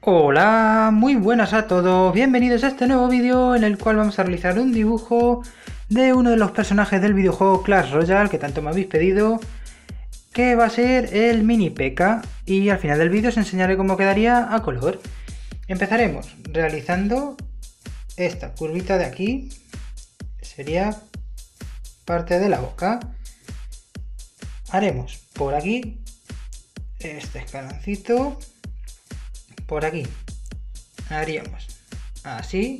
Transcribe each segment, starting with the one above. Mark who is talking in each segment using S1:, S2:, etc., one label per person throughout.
S1: Hola, muy buenas a todos, bienvenidos a este nuevo vídeo en el cual vamos a realizar un dibujo de uno de los personajes del videojuego Clash Royale que tanto me habéis pedido, que va a ser el mini P.E.K.K.A. y al final del vídeo os enseñaré cómo quedaría a color. Empezaremos realizando esta curvita de aquí, que sería parte de la boca. Haremos por aquí este escaloncito. Por aquí haríamos así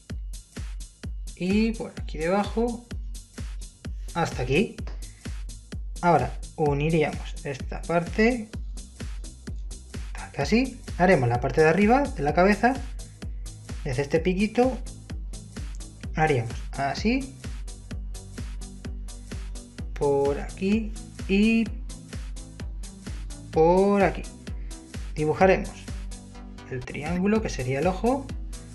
S1: y por aquí debajo hasta aquí. Ahora uniríamos esta parte así. Haremos la parte de arriba de la cabeza. Desde este piquito haríamos así por aquí y por aquí. Dibujaremos el triángulo que sería el ojo,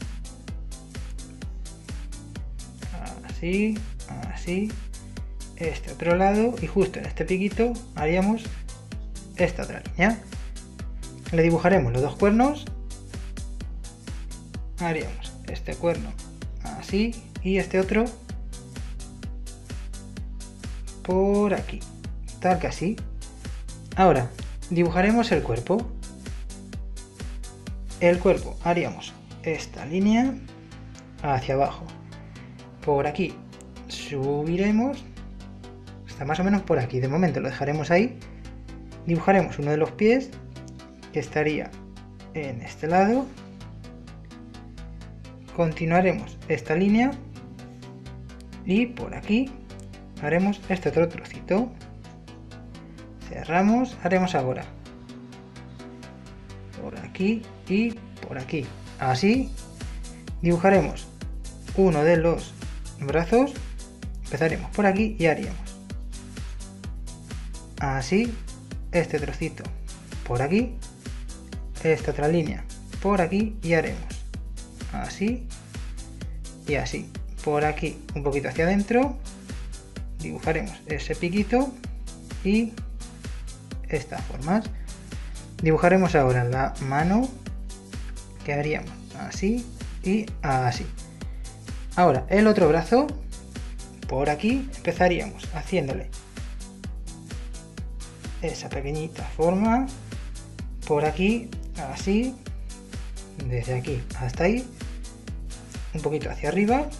S1: así, así, este otro lado, y justo en este piquito haríamos esta otra línea. Le dibujaremos los dos cuernos, haríamos este cuerno así y este otro por aquí, tal que así. Ahora dibujaremos el cuerpo. El cuerpo haríamos esta línea hacia abajo, por aquí subiremos hasta más o menos por aquí, de momento lo dejaremos ahí. Dibujaremos uno de los pies que estaría en este lado, continuaremos esta línea y por aquí haremos este otro trocito, cerramos, haremos ahora por aquí y por aquí, así. Dibujaremos uno de los brazos, empezaremos por aquí y haríamos así, este trocito por aquí, esta otra línea por aquí y haremos así y así. Por aquí un poquito hacia adentro dibujaremos ese piquito y estas formas. Dibujaremos ahora la mano, que haríamos así y así. Ahora el otro brazo, por aquí empezaríamos haciéndole esa pequeñita forma, por aquí así, desde aquí hasta ahí, un poquito hacia arriba,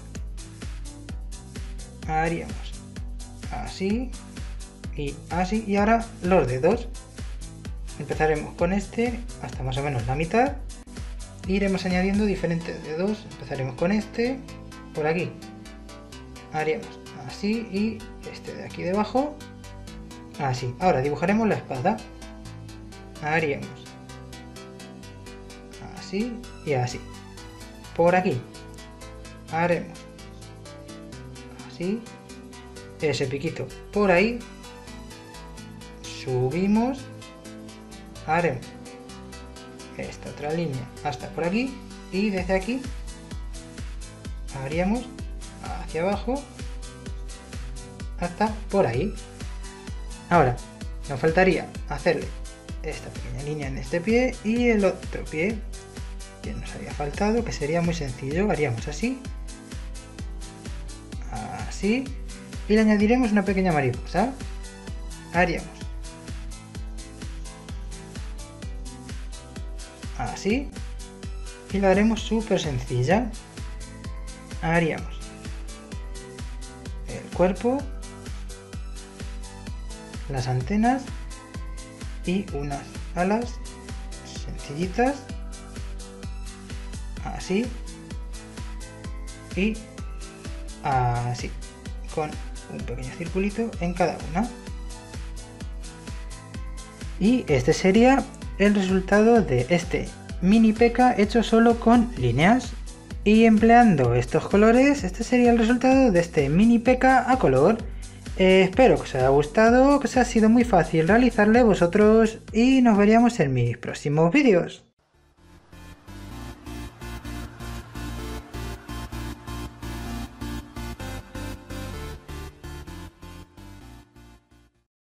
S1: haríamos así y así. Y ahora los dedos. Empezaremos con este hasta más o menos la mitad. Iremos añadiendo diferentes dedos. Empezaremos con este por aquí. Haríamos así y este de aquí debajo. Así. Ahora dibujaremos la espada. Haríamos así y así. Por aquí haremos así. Ese piquito por ahí. Subimos. Haremos esta otra línea hasta por aquí y desde aquí haríamos hacia abajo hasta por ahí. Ahora nos faltaría hacerle esta pequeña línea en este pie y el otro pie que nos había faltado, que sería muy sencillo. Haríamos así, así, y le añadiremos una pequeña mariposa. Haríamos así y la haremos súper sencilla. Haríamos el cuerpo, las antenas y unas alas sencillitas, así y así, con un pequeño circulito en cada una. Y este sería el resultado de este mini P.E.K.K.A. hecho solo con líneas. Y empleando estos colores, este sería el resultado de este mini P.E.K.K.A. a color. Espero que os haya gustado, que os haya sido muy fácil realizarle vosotros y nos veríamos en mis próximos vídeos.